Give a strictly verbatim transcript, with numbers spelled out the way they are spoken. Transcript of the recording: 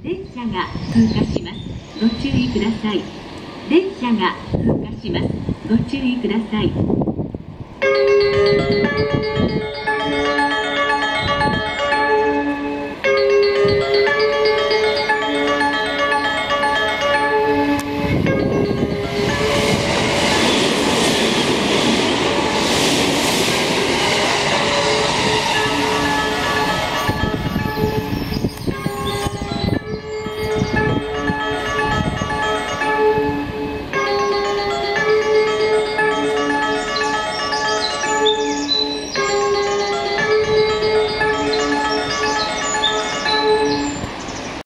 電車が通過します。ご注意ください。電車が通過します。ご注意ください。